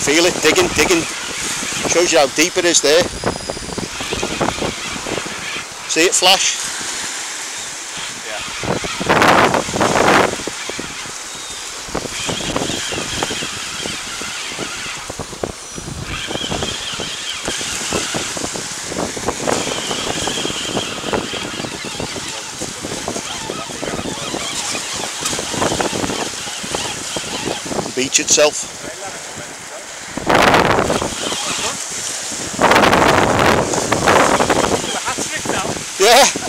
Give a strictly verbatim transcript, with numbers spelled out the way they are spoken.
feel it, digging, digging. Shows you how deep it is there. See it flash? Yeah. Beach itself. Yeah.